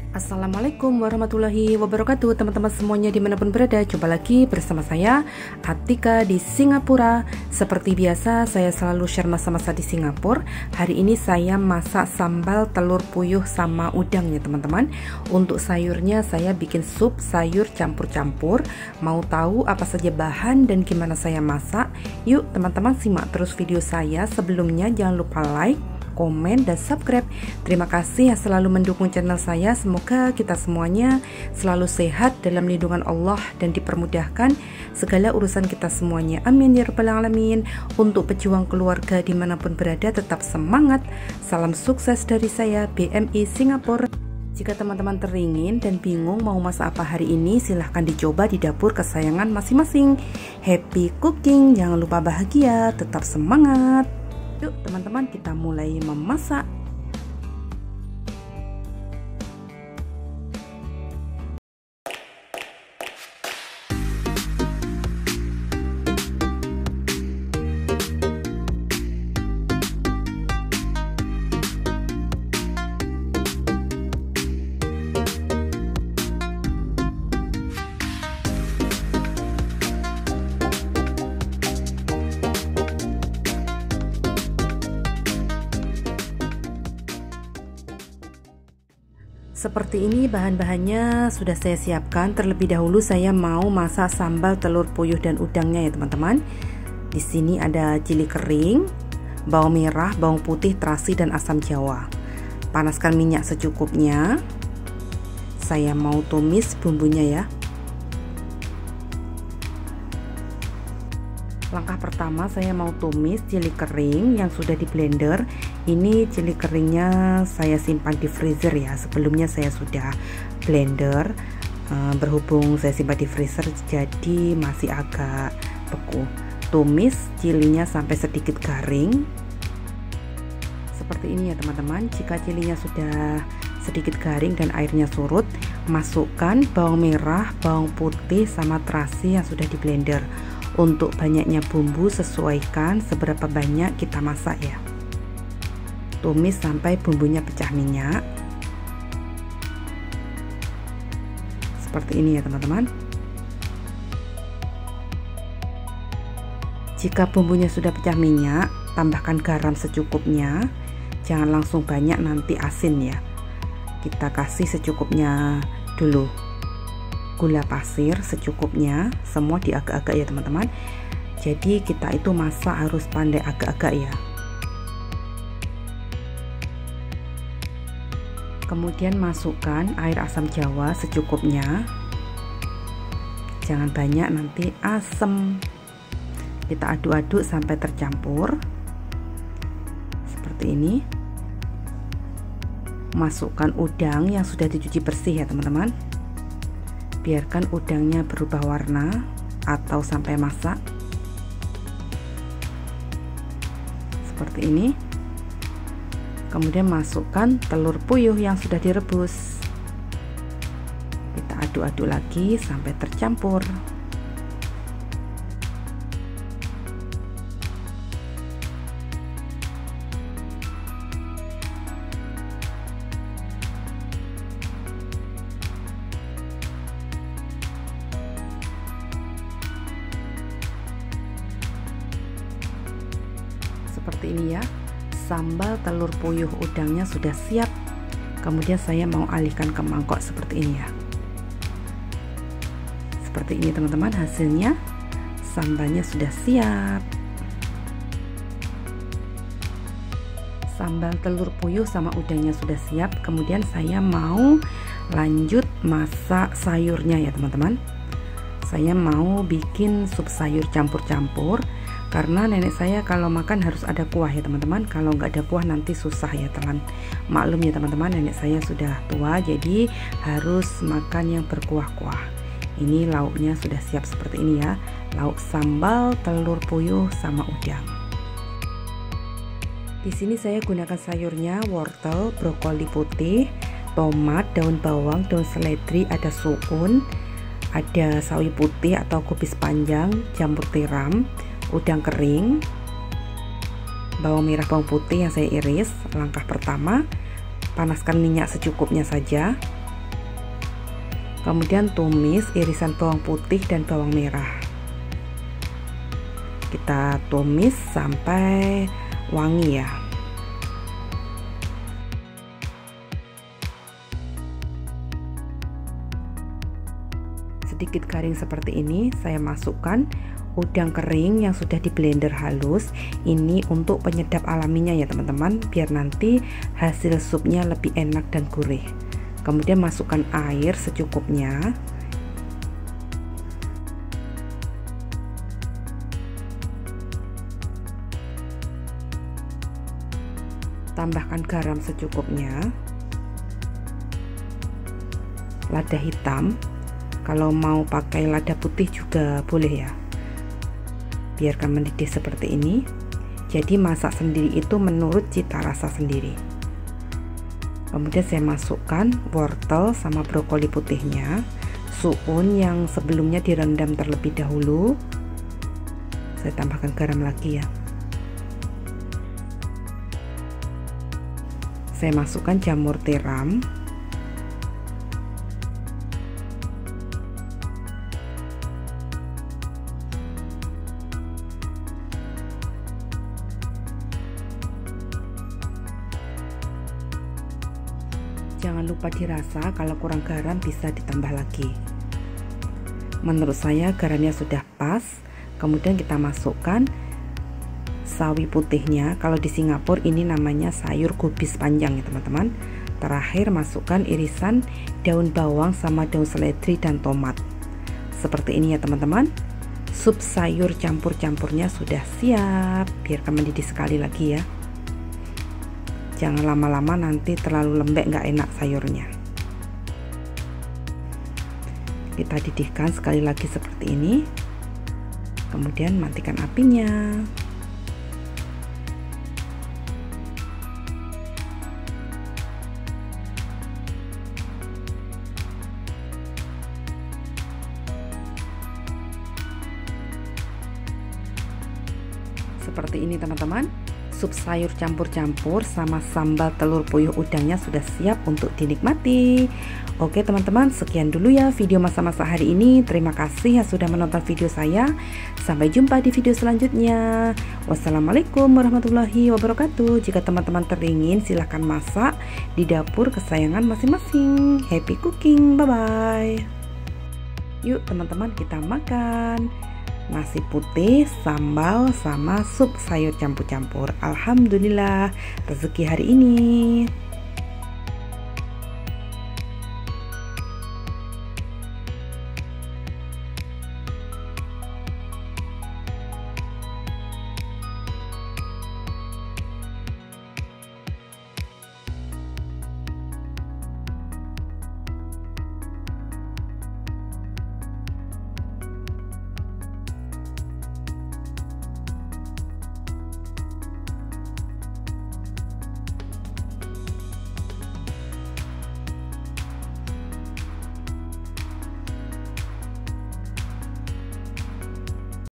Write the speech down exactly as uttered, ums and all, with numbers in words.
Assalamualaikum warahmatullahi wabarakatuh, teman-teman semuanya dimanapun berada. Coba lagi bersama saya Atika di Singapura. Seperti biasa saya selalu share masa-masa di Singapura. Hari ini saya masak sambal telur puyuh sama udang ya teman-teman. Untuk sayurnya saya bikin sup sayur campur-campur. Mau tahu apa saja bahan dan gimana saya masak? Yuk teman-teman simak terus video saya. Sebelumnya jangan lupa like, komen, dan subscribe. Terima kasih yang selalu mendukung channel saya. Semoga kita semuanya selalu sehat dalam lindungan Allah dan dipermudahkan segala urusan kita semuanya. Amin ya rabbal alamin. Untuk pejuang keluarga dimanapun berada, tetap semangat. Salam sukses dari saya, B M I Singapura. Jika teman-teman teringin dan bingung mau masak apa hari ini, silahkan dicoba di dapur kesayangan masing-masing. Happy cooking, jangan lupa bahagia, tetap semangat. Yuk teman-teman, kita mulai memasak. Seperti ini bahan-bahannya sudah saya siapkan. Terlebih dahulu saya mau masak sambal telur puyuh dan udangnya ya teman-teman. Di sini ada cili kering, bawang merah, bawang putih, terasi, dan asam jawa. Panaskan minyak secukupnya. Saya mau tumis bumbunya ya. Langkah pertama saya mau tumis cili kering yang sudah di blender. Ini cili keringnya saya simpan di freezer ya. Sebelumnya saya sudah blender. e, Berhubung saya simpan di freezer jadi masih agak beku. Tumis cilinya sampai sedikit garing. Seperti ini ya teman-teman. Jika cilinya sudah sedikit garing dan airnya surut, masukkan bawang merah, bawang putih, sama terasi yang sudah di blender. Untuk banyaknya bumbu sesuaikan seberapa banyak kita masak ya. Tumis sampai bumbunya pecah minyak. Seperti ini ya teman-teman. Jika bumbunya sudah pecah minyak, tambahkan garam secukupnya. Jangan langsung banyak, nanti asin ya. Kita kasih secukupnya dulu. Gula pasir secukupnya, semua diagak-agak ya teman-teman. Jadi kita itu masak harus pandai agak-agak ya. Kemudian masukkan air asam jawa secukupnya. Jangan banyak, nanti asam. Kita aduk-aduk sampai tercampur. Seperti ini. Masukkan udang yang sudah dicuci bersih ya teman-teman. Biarkan udangnya berubah warna atau sampai masak. Seperti ini. Kemudian masukkan telur puyuh yang sudah direbus. Kita aduk-aduk lagi sampai tercampur. Seperti ini ya, sambal telur puyuh udangnya sudah siap. Kemudian saya mau alihkan ke mangkok seperti ini ya. Seperti ini teman-teman hasilnya. Sambalnya sudah siap. Sambal telur puyuh sama udangnya sudah siap. Kemudian saya mau lanjut masak sayurnya ya teman-teman. Saya mau bikin sup sayur campur-campur. Karena nenek saya kalau makan harus ada kuah ya teman-teman. Kalau nggak ada kuah nanti susah ya teman. Maklum ya teman-teman, nenek saya sudah tua jadi harus makan yang berkuah-kuah. Ini lauknya sudah siap seperti ini ya. Lauk sambal telur puyuh sama udang. Di sini saya gunakan sayurnya wortel, brokoli putih, tomat, daun bawang, daun seledri, ada suun, ada sawi putih atau kubis panjang, jamur tiram, udang kering, bawang merah, bawang putih yang saya iris. Langkah pertama, panaskan minyak secukupnya saja. Kemudian tumis irisan bawang putih dan bawang merah. Kita tumis sampai wangi ya. Sedikit garing seperti ini, saya masukkan udang kering yang sudah di blender halus. Ini untuk penyedap alaminya ya teman-teman, biar nanti hasil supnya lebih enak dan gurih. Kemudian masukkan air secukupnya. Tambahkan garam secukupnya. Lada hitam. Kalau mau pakai lada putih juga boleh ya. Biarkan mendidih seperti ini. Jadi masak sendiri itu menurut cita rasa sendiri. Kemudian saya masukkan wortel sama brokoli putihnya. Suun yang sebelumnya direndam terlebih dahulu. Saya tambahkan garam lagi ya. Saya masukkan jamur tiram. Jangan lupa dirasa, kalau kurang garam bisa ditambah lagi. Menurut saya garamnya sudah pas. Kemudian kita masukkan sawi putihnya. Kalau di Singapura ini namanya sayur kubis panjang ya teman-teman. Terakhir masukkan irisan daun bawang sama daun seledri dan tomat. Seperti ini ya teman-teman. Sup sayur campur-campurnya sudah siap. Biarkan mendidih sekali lagi ya. Jangan lama-lama, nanti terlalu lembek nggak enak sayurnya. Kita didihkan sekali lagi seperti ini. Kemudian matikan apinya. Seperti ini teman-teman. Sup sayur campur-campur sama sambal telur puyuh udangnya sudah siap untuk dinikmati. Oke teman-teman, sekian dulu ya video masa-masa hari ini. Terima kasih yang sudah menonton video saya. Sampai jumpa di video selanjutnya. Wassalamualaikum warahmatullahi wabarakatuh. Jika teman-teman teringin, silahkan masak di dapur kesayangan masing-masing. Happy cooking, bye-bye. Yuk teman-teman, kita makan nasi putih, sambal, sama sup sayur campur-campur. Alhamdulillah, rezeki hari ini.